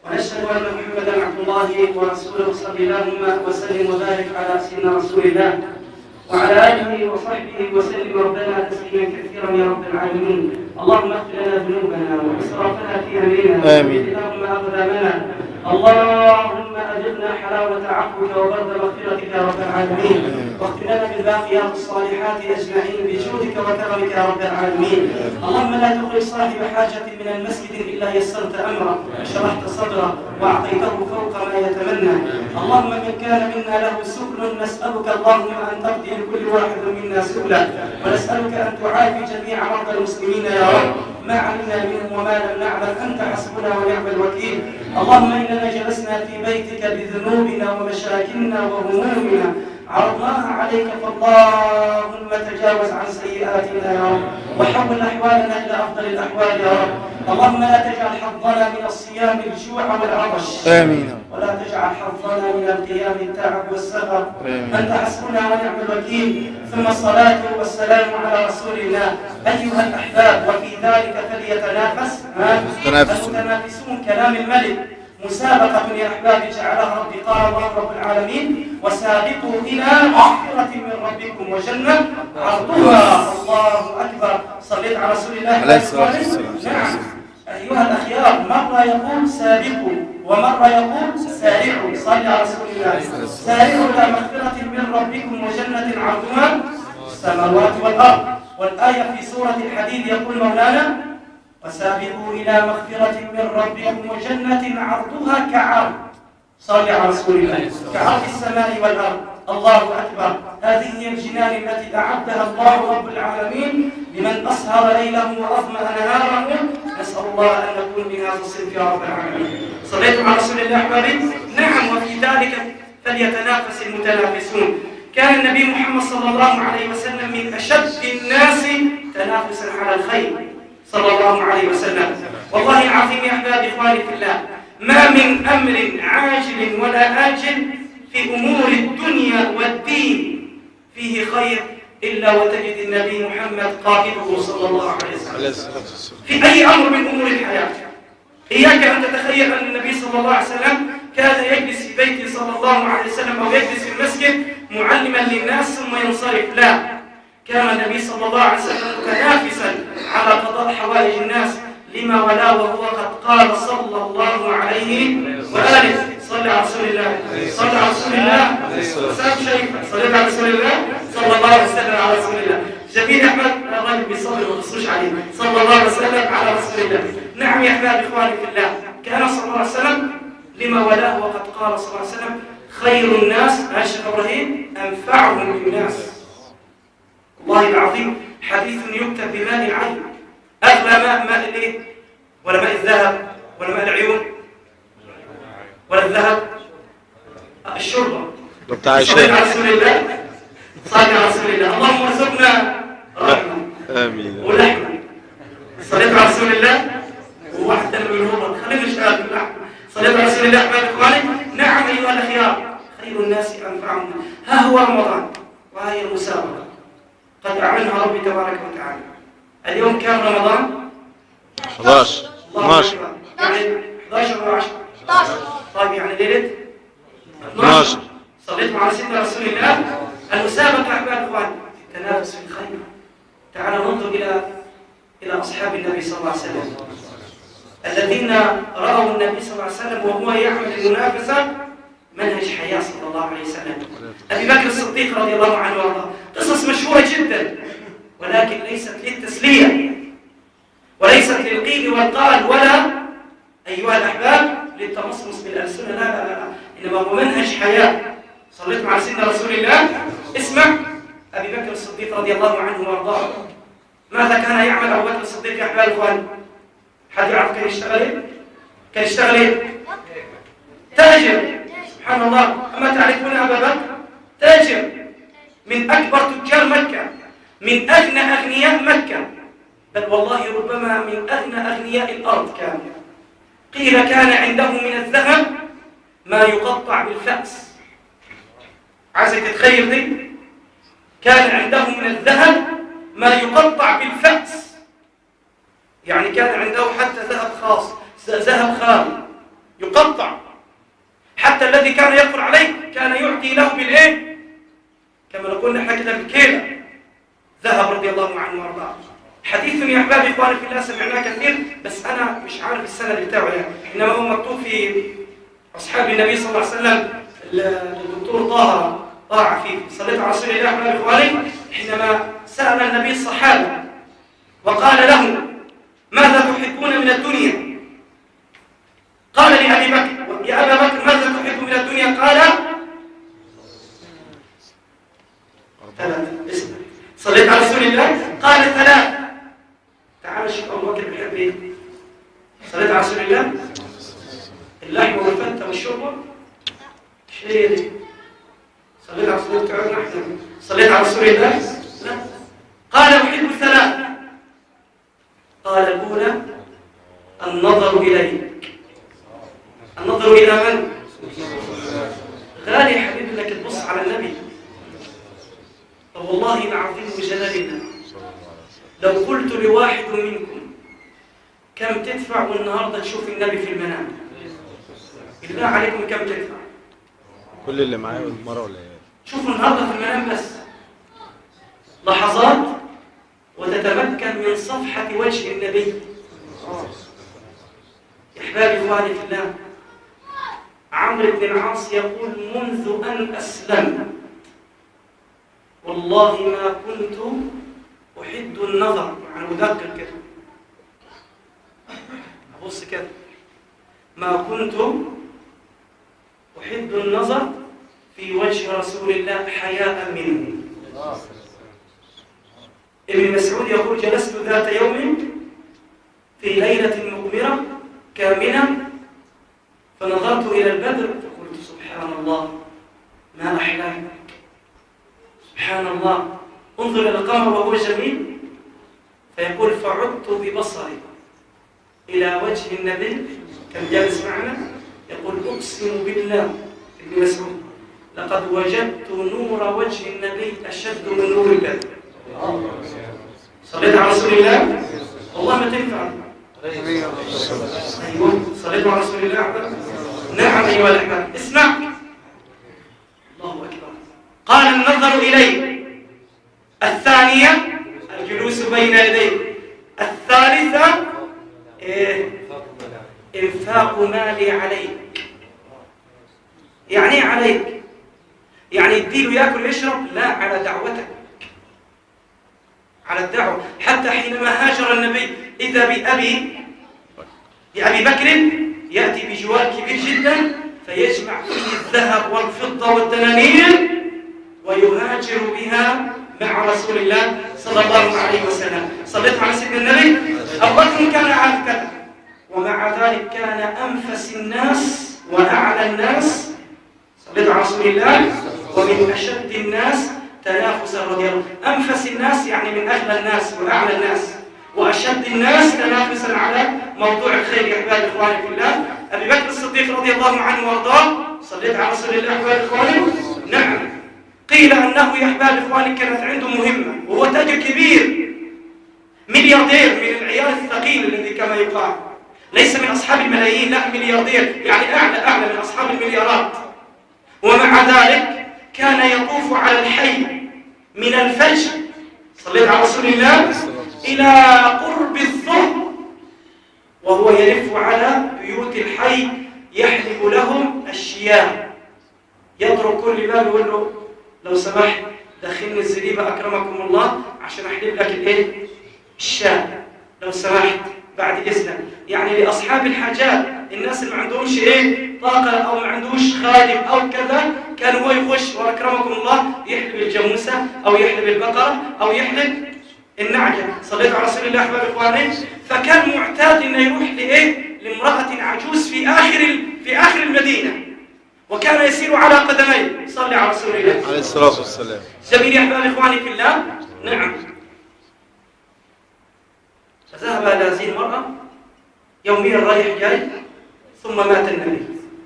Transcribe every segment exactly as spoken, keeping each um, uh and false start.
ونشهد أن محمدا عبد الله ورسوله صلى اللهم وسلم وبارك على سيدنا رسول الله وعلى آله وصحبه وسلم ربنا تسليما كثيرا يا رب العالمين. اللهم اغفر لنا ذنوبنا وإسرافنا في أمرنا آمين. اللهم أقدامنا اللهم أجبنا حلاوة عفوك وبرد مغفرتك يا رب العالمين، واختم لنا بالباقيات الصالحات أجمعين بجودك وكرمك يا رب العالمين. اللهم لا تخرج صاحب حاجة من المسجد إلا يسرت أمره وشرحت صدره وأعطيته فوق ما يتمنى. اللهم من كان منا له سؤل نسألك اللهم أن تقضي لكل واحد منا سؤله، ونسألك أن تعافي جميع مرضى المسلمين يا رب ما علمنا منهم وما لم نعلم، أنت حسبنا ونعم الوكيل. اللهم إننا جلسنا في بيتك بذنوبنا ومشاكلنا وهمومنا عرضناها عليك، فاللهم تجاوز عن سيئاتنا يا رب وحول أحوالنا إلى أفضل الأحوال يا رب. اللهم لا تجعل حظنا من الصيام الجوع والعطش، آمين. ولا تجعل حظنا من القيام التعب والسهر، أنت حسبنا ونعم الوكيل. ثم الصلاة والسلام على رسول الله. أيها الأحباب، وفي ذلك فليتنافس المتنافسون. كلام الملك مسابقة يا أحبابي جعلها ربي، قال الله رب العالمين وسابقوا إلى مغفرة من ربكم وجنة عرضها الله أكبر. صليت على رسول الله عليه الصلاة والسلام. نعم أيها الأخيار، مرة يقول سابقوا ومرة يقول سارعوا. صلي على رسول الله. سارعوا إلى مغفرة من ربكم وجنة عرضها السماوات والأرض. والآية في سورة الحديد يقول مولانا وسابقوا إلى مغفرة من ربكم وجنة عرضها كعرض، صلي على رسول الله، كعرض السماء والأرض. الله أكبر. هذه هي الجنان التي أعدها الله رب العالمين لمن أسهر ليله وأظمأ نهاره. نسأل الله أن نكون من هذا الصنف يا رب العالمين. صليتم على رسول الله أحبابي؟ نعم، وفي ذلك فليتنافس المتنافسون. كان النبي محمد صلى الله عليه وسلم من أشد الناس تنافسا على الخير صلى الله عليه وسلم. والله العظيم يا أحبابي إخواني في الله، ما من أمر عاجل ولا آجل في أمور الدنيا والدين فيه خير إلا وتجد النبي محمد قائده صلى الله عليه وسلم في أي أمر من أمور الحياة. إياك أن تتخيل أن النبي صلى الله عليه وسلم كان يجلس في بيته صلى الله عليه وسلم أو يجلس في المسجد معلما للناس ثم ينصرف، لا، كان النبي صلى الله عليه وسلم متنافسا على قضاء حوائج الناس لما ولا، وهو قد قال صلى الله عليه وآله. صلى على رسول الله. صلى على رسول الله. سام شيخ صلى على رسول الله صلى الله عليه وسلم. على رسول الله. جميل أحمد الراجل بيصلي وما تصلوش عليه. صلى الله عليه وسلم على رسول الله. نعم يا أحباب إخواني في الله، كان صلى الله عليه وسلم لما ولاه وقد قال صلى الله عليه وسلم خير الناس الشيخ إبراهيم أنفعهم للناس. والله العظيم حديث يكتب بماء العين. أغلى ماء ماء الايه؟ ولا ماء الذهب ولا ماء العيون ولا الذهب؟ الشربة. صلى على رسول الله. صلى على رسول الله. اللهم ارزقنا رحمة آمين ولحمة. صليت على رسول الله وواحدة من الهمر. خلينا نشتغل باللحمة. صليت على رسول الله أحباب إخواني. نعم أيها الأخيار، خير الناس أنفعهم. ها هو رمضان وهي المسابقة قد أعلنها ربي تبارك وتعالى. اليوم كام رمضان؟ أحد عشر اثنا عشر يعني أحد عشر و عشرة. طيب يعني ليلة اثنا عشر. صليت مع سيدنا رسول الله. المسابقة أحباب إخوان تنافس في الخير. تعالوا ننظر إلى إلى أصحاب النبي صلى الله عليه وسلم الذين رأوا النبي صلى الله عليه وسلم وهو يعمل المنافسة منهج حياة صلى الله عليه وسلم. أبي بكر الصديق رضي الله عنه وارضاه، قصص مشهورة جدا ولكن ليست للتسلية وليست للقيل والقال ولا أيها الأحباب للتمصمص بالألسنة، لا لا لا، إنما هو منهج حياة. صليت مع سيدنا رسول الله. اسمع أبي بكر الصديق رضي الله عنه وارضاه، ماذا كان يعمل أبو بكر الصديق يا أحباب الإخوان؟ حد يعرف كان يشتغل إيه؟ كان يشتغل إيه؟ تاجر. سبحان الله. أما تعرفون أبا بكر؟ تاجر من أكبر تجار مكة، من أغنى أغنياء مكة، بل والله ربما من أغنى أغنياء الأرض. كان قيل كان عنده من الذهب ما يقطع بالفأس. عايزك تتخيل دي؟ كان عنده من الذهب ما يقطع بالفأس، يعني كان عنده حتى ذهب خاص، ذهب خام يقطع، حتى الذي كان يدخل عليه كان يعطي له بالايه؟ كما نقول نحن كده بالكيله ذهب رضي الله عنه وارضاه. حديث يا احبابي اخواني في الله سمعناه كثير، بس انا مش عارف السند بتاعه يعني، انما هو مكتوب في اصحاب النبي صلى الله عليه وسلم. الدكتور طه طه عفيف صليت على رسول الله احبابي اخواني حينما سال النبي الصحابه وقال لهم ماذا تحبون من الدنيا؟ قال لابي بكر يا ابا بكر ماذا تحب من الدنيا؟ قال ثلاثه. اسمع صليت على رسول الله قال ثلاثه. تعال شوف ابو بكر بيحب ايه؟ صليت على رسول الله اللحم والفته والشوربه ايش هي دي؟ صليت على رسول الله تعالى نحن صليت على رسول الله؟ لا. قال احب ثلاث. قال الاولى النظر اليك. النظر الى من؟ غالي يا حبيبي انك تبص على النبي. طب والله لعظيم جلال الله لو قلت لواحد منكم كم تدفع والنهارده تشوف النبي في المنام، بالله عليكم كم تدفع؟ كل اللي معايا والمره ولا ايه؟ شوفوا النهارده في المنام بس لحظات وتتمكن من صفحه وجه النبي. يا احبابي اخواني في الله، عمرو بن العاص يقول منذ ان اسلمت والله ما كنت احد النظر، يعني ادقق كده ابص كده، ما كنت احد النظر في وجه رسول الله حياء منه. ابن مسعود يقول جلست ذات يوم في ليلة مغمرة كامنة فنظرت إلى البدر فقلت سبحان الله ما أحلاه، سبحان الله انظر إلى القمر وهو جميل. فيقول فعدت ببصري إلى وجه النبي كان جالس معنا يقول أقسم بالله ابن مسعود لقد وجدت نور وجه النبي أشد من نور البدر. صليت على رسول الله والله ما تنفع. أيوة صليت على رسول الله. نعم أيها الأحباب اسمع الله أكبر. قال النظر إليه. الثانية الجلوس بين يديه. الثالثة إيه؟ إنفاق مالي عليك. يعني ايه عليك؟ يعني يديله ياكل ويشرب؟ لا، على دعوتك، على الدعوة. حتى حينما هاجر النبي إذا بأبي بأبي بكر يأتي بجوار كبير جدا فيجمع فيه الذهب والفضة والدنانير ويهاجر بها مع رسول الله صلى الله عليه وسلم. صليت على سيدنا النبي. أبو بكر كان عارف كذا ومع ذلك كان أنفس الناس وأعلى الناس. صليت على رسول الله. ومن أشد الناس تنافسا رضي الله. أنفس الناس يعني من أغلى الناس وأعلى الناس، وأشد الناس تنافسا على موضوع الخير. يا أحبابي إخواني في الله، أبي بكر الصديق رضي الله عنه وأرضاه. صليت على رسول الله أحبابي إخواني. نعم قيل أنه يا أحبابي إخواني كانت عنده مهمة وهو تاجر كبير ملياردير من العيار الثقيل الذي كما يقال، ليس من أصحاب الملايين، لا ملياردير يعني أعلى أعلى من أصحاب المليارات. ومع ذلك كان يطوف على الحي من الفجر صليت على رسول الله إلى قرب الظهر وهو يلف على بيوت الحي يحلب لهم الشياه. يضرب كل باب يقول له لو سمحت دخلني الزريبة أكرمكم الله عشان أحلب لك الإيه؟ الشاه لو سمحت بعد إذنك. يعني لأصحاب الحاجات الناس اللي ما عندهمش إيه طاقة أو ما عندوش خادم أو كذا كان هو يخش وأكرمكم الله يحلب الجاموسة أو يحلب البقرة أو يحلب النعجة. صليت على رسول الله أحباب إخواني. فكان معتاد إنه يروح لإيه؟ لامرأة عجوز في آخر في آخر المدينة وكان يسير على قدميه. صلي على رسول الله عليه الصلاة والسلام. جميل يا أحباب إخواني في الله. نعم فذهب إلى هذه المرأة يوميا رايح جاي ثم مات النبي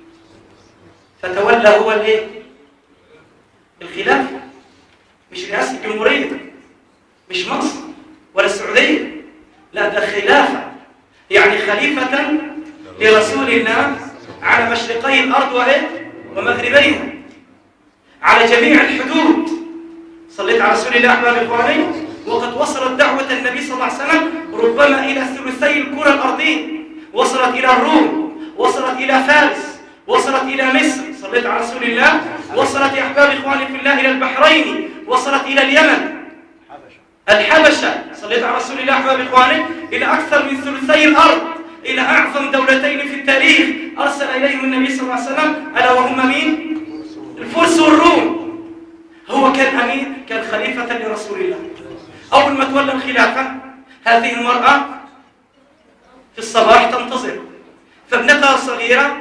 فتولى هو الايه؟ الخلافة. مش رئاسة الجمهورية، مش مصر ولا السعودية، لا ده خلافة يعني خليفة لرسول الله على مشرقي الأرض وإيه؟ ومغربيها، على جميع الحدود. صليت على رسول الله أحباب إخواني. وقد وصلت دعوة النبي صلى الله عليه وسلم ربما إلى ثلثي الكرة الأرضية، وصلت إلى الروم، وصلت إلى فارس، وصلت إلى مصر. صليت على رسول الله. وصلت يا أحباب إخواني في الله إلى البحرين، وصلت إلى اليمن، الحبشة. صليت على رسول الله أحباب إخواني إلى أكثر من ثلثي الأرض، إلى أعظم دولتين في التاريخ أرسل إليهم النبي صلى الله عليه وسلم، ألا وهم مين؟ الفرس والروم. هو كان أمير، كان خليفة لرسول الله. أول ما تولى الخلافة هذه المرأة في الصباح تنتظر، فابنتها الصغيرة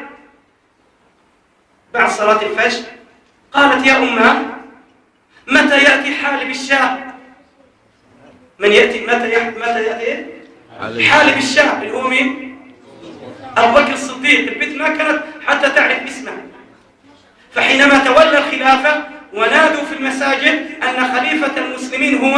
بعد صلاة الفجر قالت: يا أمه، متى يأتي حالب الشاه؟ من يأتي متى يأتي متى يأتي حالب الشاه اللي هو مين؟ أبو بكر الصديق. البنت ما كانت حتى تعرف اسمه. فحينما تولى الخلافة ونادوا في المساجد أن خليفة المسلمين هو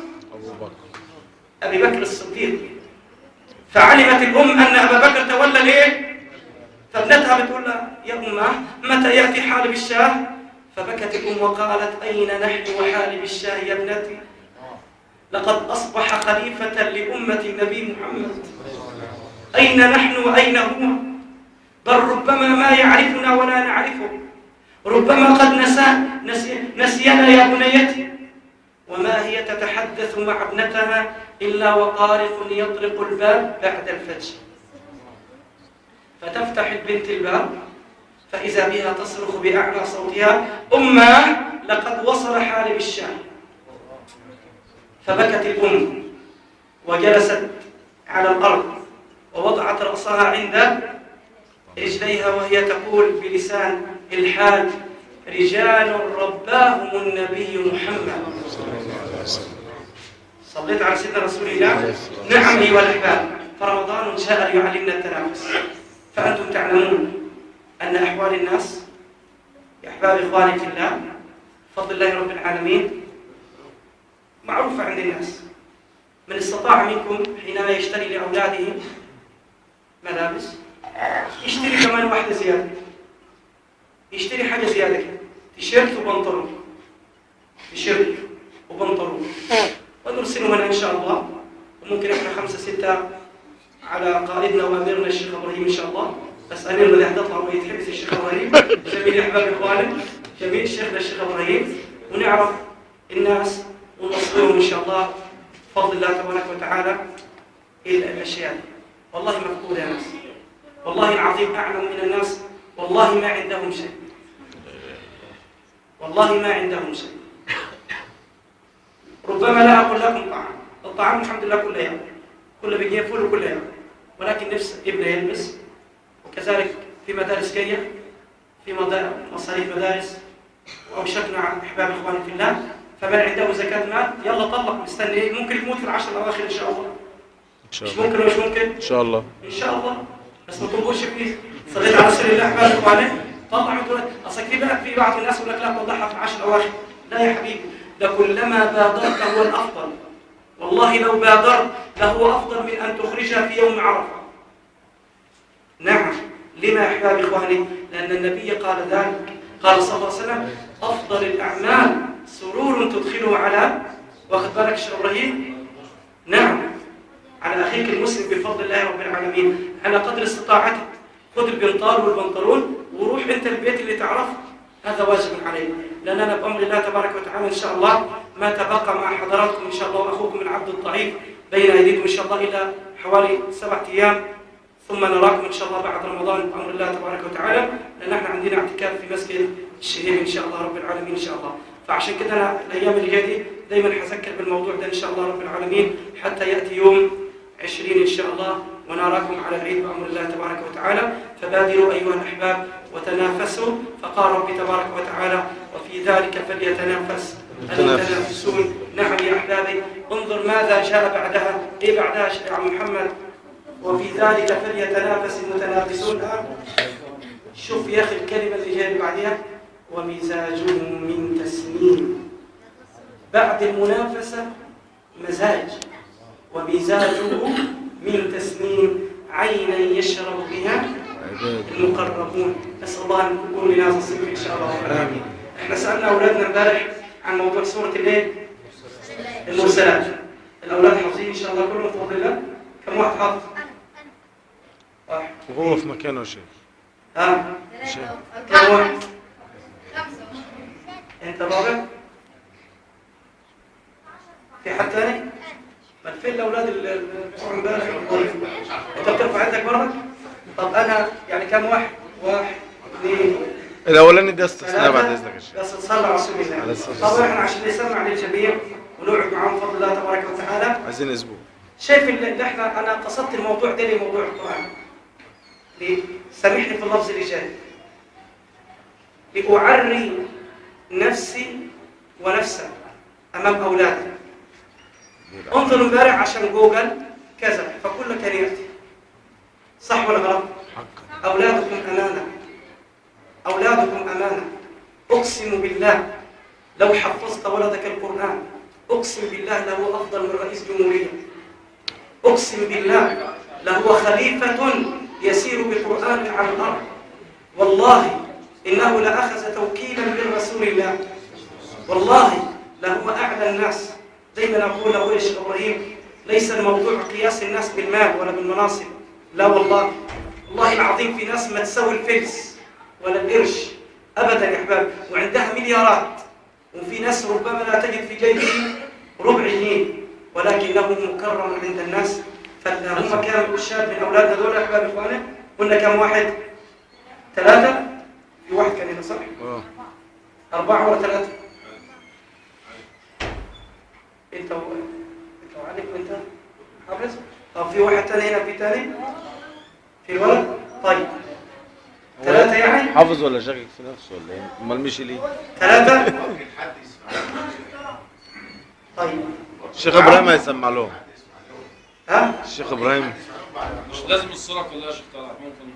أبي بكر الصديق، فعلمت الأم أن أبا بكر تولى ليه؟ فابنتها بتقول لها: يا أمه، متى يأتي حالب الشاه؟ فبكت الأم وقالت: أين نحن وحالب الشاه يا ابنتي؟ لقد أصبح خليفة لأمة النبي محمد. أين نحن وأين هو؟ بل ربما ما يعرفنا ولا نعرفه، ربما قد نسى نسي نسينا يا بنيتي. وما هي تتحدث مع ابنتها إلا وطارق يطرق الباب بعد الفجر. فتفتح البنت الباب فإذا بها تصرخ بأعلى صوتها: أمه، لقد وصل حالب الشاه. فبكت الأم وجلست على الأرض ووضعت رأسها عند رجليها وهي تقول بلسان الحال: رجال رباهم النبي محمد. صليت على سيدنا رسول الله. نعم أيها الأحباب، فرمضان جاء ليعلمنا التنافس. فأنتم تعلمون أن أحوال الناس يا أحباب إخواني في الله بفضل الله رب العالمين معروفة عند الناس. من استطاع منكم حينما يشتري لأولاده ملابس يشتري كمان واحدة زيادة، يشتري حاجة زيادة كده، تيشيرت وبنطلون، تيشيرت وبنطلون، ونرسله هنا إن شاء الله. وممكن إحنا خمسة ستة على قائدنا وأميرنا الشيخ إبراهيم إن شاء الله. بس أميرنا اللي هتطلع ويتحبس الشيخ إبراهيم. جميل يا أحباب إخواني، جميل شيخنا الشيخ إبراهيم، ونعرف الناس ونوصلهم إن شاء الله بفضل الله تبارك وتعالى إلى الأشياء. والله مفقود يا ناس، والله العظيم أعلم من الناس والله ما عندهم شيء، والله ما عندهم شيء. ربما لا أقول لكم طعام، الطعام الحمد لله كله يوم، كله بيجي فول وكله يوم، ولكن نفس ابنه يلبس. وكذلك في مدارس كية، في مصاريف مدارس، وأوشكنا على أحباب إخواني في الله. فمن عنده زكاة مال يلا طلق، مستني ممكن يموت في العشر الأواخر إن شاء الله. إن شاء الله. مش ممكن ومش ممكن؟ إن شاء الله. إن شاء الله. بس ما تنظرش فيه. صليت على رسول الله أحباب إخواني. طلع وتقول أصل في بقى في بعض الناس يقول لك لا تطلعها في العشر الأواخر. لا يا حبيبي، ده كلما بادرت هو الأفضل. والله لو بادرت لهو أفضل من أن تخرجها في يوم عرفة. نعم. لما يا أحباب إخواني؟ لأن النبي قال ذلك. قال صلى الله عليه وسلم: أفضل الأعمال سرور تدخله على، واخد بالك الشيخ إبراهيم؟ نعم، على أخيك المسلم بفضل الله رب العالمين، على قدر استطاعتك. خذ البنطال والبنطلون وروح أنت البيت اللي تعرفه، هذا واجب عليك. لأننا بأمر الله تبارك وتعالى إن شاء الله ما تبقى مع حضراتكم إن شاء الله، وأخوكم العبد الضعيف بين أيديكم إن شاء الله إلى حوالي سبعة أيام، ثم نراكم إن شاء الله بعد رمضان بأمر الله تبارك وتعالى، لأن احنا عندنا اعتكاف في مسجد الشهيد إن شاء الله رب العالمين إن شاء الله. فعشان كده أنا الأيام اللي جاية دي دايما حذكر بالموضوع ده إن شاء الله رب العالمين، حتى يأتي يوم عشرين إن شاء الله ونراكم على العيد بأمر الله تبارك وتعالى. فبادروا أيها الأحباب وتنافسوا، فقال ربي تبارك وتعالى: وفي ذلك فليتنافس المتنافسون. نعم يا أحبابي، انظر ماذا جاء بعدها. إيه بعدها يا عم محمد؟ وفي ذلك فليتنافس المتنافسون. شوف يا أخي الكلمة اللي جاية بعدها: ومزاجه من تسنيم. بعد المنافسة مزاج، ومزاجه من تسنيم، عينا يشرب بها المقربون. نسأل الله أن نكون لنا نصيب إن شاء الله. آمين. إحنا سألنا أولادنا امبارح عن موضوع سورة الليل المرسلات. الأولاد حافظين إن شاء الله كلهم بفضل الله؟ كم واحد حافظ؟ واحد. وهو في مكانه يا شيخ. ها؟ شيخ. كم واحد؟ أنت رابع؟ في حد ثاني؟ ما فين الأولاد اللي بتوع امبارح؟ أنت بترفع عندك برضك؟ طب أنا يعني كم واحد؟ واحد، اثنين، الأولاني ده استثناء بعد إذنك يا شيخ. بس تصلى على رسول الله. طبعا احنا عشان نسمع للجميع ونقعد معاهم بفضل الله تبارك وتعالى. عايزين أسبوع. شايف اللي احنا أنا قصدت الموضوع ده لموضوع القرآن. ليه؟ سامحني في اللفظ اللي جاي. لأعري نفسي ونفسك أمام أولادي. انظر امبارح عشان جوجل كذا فكل كان يأتي. صح ولا غلط؟ أولادكم أمانة. أولادكم أمانة. أقسم بالله لو حفظت ولدك القرآن أقسم بالله له أفضل من رئيس جمهورية. أقسم بالله لهو خليفة يسير بالقرآن على الأرض. والله إنه لأخذ توكيلا من رسول الله. والله لهو أعلى الناس. دايما أقول أقول الشيخ إبراهيم ليس الموضوع قياس الناس بالمال ولا بالمناصب. لا والله والله العظيم في ناس ما تسوي الفلس ولا القرش أبدا يا أحباب وعندها مليارات، وفي ناس ربما لا تجد في جيبه ربع جنيه ولكنه مكرم عند الناس. فهم كانوا الشاب من أولادنا دول يا أحباب إخواني قلنا كم واحد؟ ثلاثة؟ في واحد كان هنا صح؟ أربعة ولا ثلاثة؟ أنت و... أنت وعليك وأنت حافظ؟ طب في واحد ثاني هنا في ثاني؟ في الولد؟ طيب ثلاثة يعني؟ حافظ ولا شاكك في نفسه ولا ايه؟ امال مشي ليه؟ ثلاثة؟ طيب الشيخ ابراهيم هيسمع لهم. ها؟ الشيخ ابراهيم مش لازم الصورة كلها يا شيخ طلعت، ممكن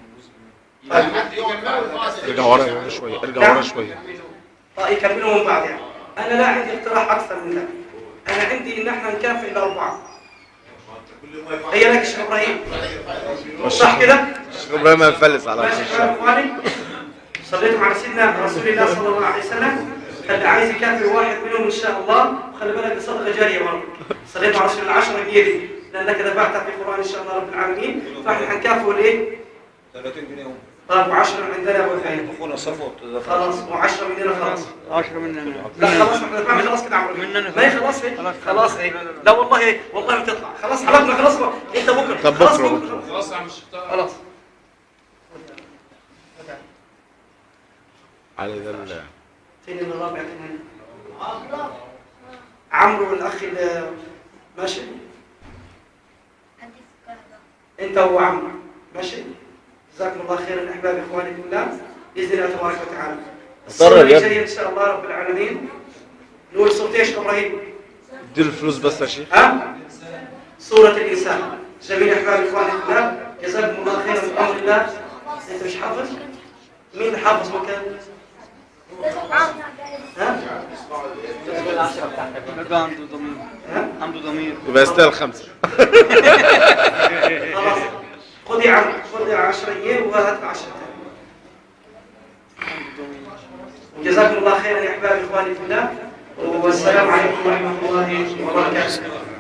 جزء ارجع ورا شوية، ارجع ورا شوية. طيب يكملوا من بعض يعني. أنا لا عندي اقتراح أكثر من ذلك. أنا عندي إن احنا نكافئ الأربعة. هي لك الشيخ إبراهيم. صح كده؟ الشيخ ابراهيم هيفلس على ماشي يا إخواني. صليتم على سيدنا رسول الله صلى الله عليه وسلم. اللي عايز يكافئ واحد منهم إن شاء الله وخلي بالك دي صدقة جارية برضه. صليتم على رسول الله عشرة جنيه لأنك دفعتها في القرآن إن شاء الله رب العالمين. فإحنا حنكافئوا الإيه؟ ثلاثين جنيه. طيب وعشرة عندنا أبو فهيم. اخونا صفوت خلاص وعشرة مننا خلاص. عشرة مننا. لا خلاص احنا دفعنا خلاص كده عمرو. مننا ما هي خلاص ايه؟ خلاص ايه؟ لا والله ايه؟ والله بتطلع. خلاص حبيبنا خلاص بقى. انت بكره. طب خلاص بكرة بكره. خلاص يا عم الشيخ. خلاص. علي ده ال فين الرابع كمان؟ عمرو والاخ اللي ماشي؟ انت وعمرو ماشي؟ جزاكم الله خيرا احبابي اخواني في الله باذن الله تبارك وتعالى. الصورة اللي جايه ان شاء الله رب العالمين نقول صوت ايش ابراهيم؟ اديله الفلوس بس يا شيخ. ها؟ صورة الانسان. جميل احبابي اخواني في الله جزاكم الله خيرا بامر الله. انت مش حافظ؟ مين اللي حافظ مكان؟ ها؟ يبقى عنده ضمير. عنده ضمير. يبقى يستاهل خمسة. خلاص خذ يا عم خذ عشرة جنيه وهات عشرة. جزاكم الله خيرا يا احبابي اخواني في الله والسلام عليكم ورحمه الله وبركاته.